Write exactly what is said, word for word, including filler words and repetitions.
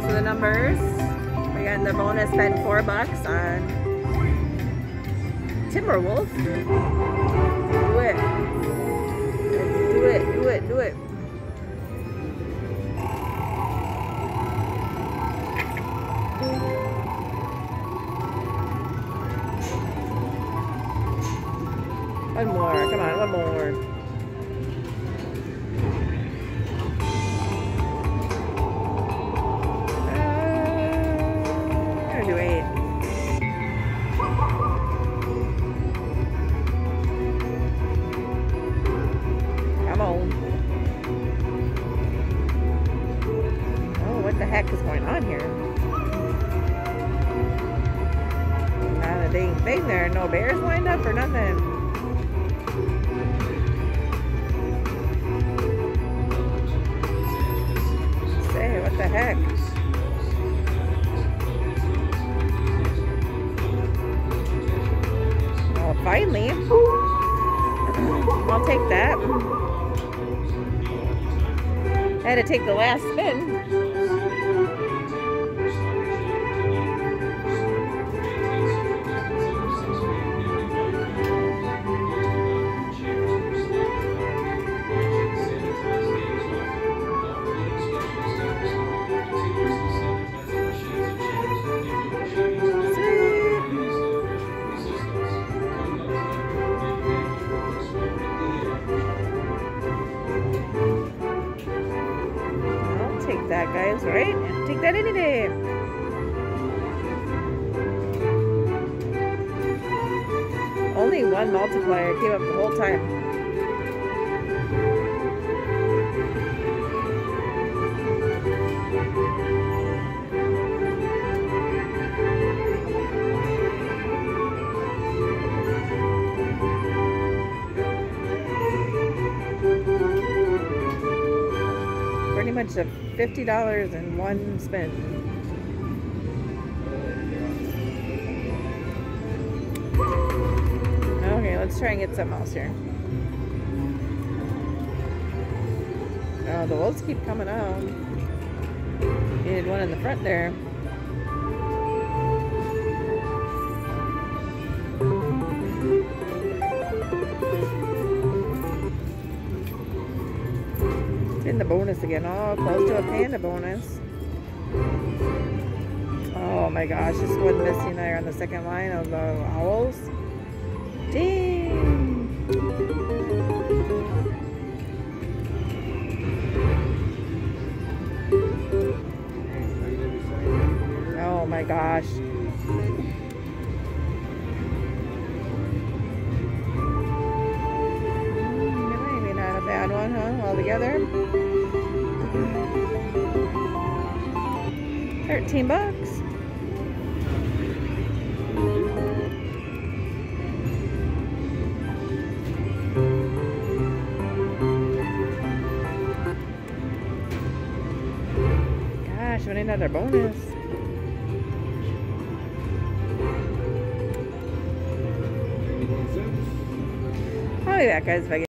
Those are the numbers. We got the bonus spend four bucks on Timberwolf. Do it. Let's do it, do it, do it. One more, come on, one more. Uh, I'm gonna do eight. Come on. Oh, what the heck is going on here? Not a dang thing there. No bears lined up or nothing. Say, what the heck? Well, finally. I'll take that. I had to take the last spin. Take that, guys, right? Take that any day. Only one multiplier came up the whole time. Pretty much a fifty dollars in one spin. Okay, let's try and get something else here. Oh, the wolves keep coming out. Needed one in the front there. In the bonus again. Oh, close to a panda bonus. Oh my gosh, just one missing there on the second line of the owls. Dang! Oh my gosh. Maybe not a bad one, huh? All together. Thirteen bucks. Gosh, we need another bonus. I'll be back, guys, if I get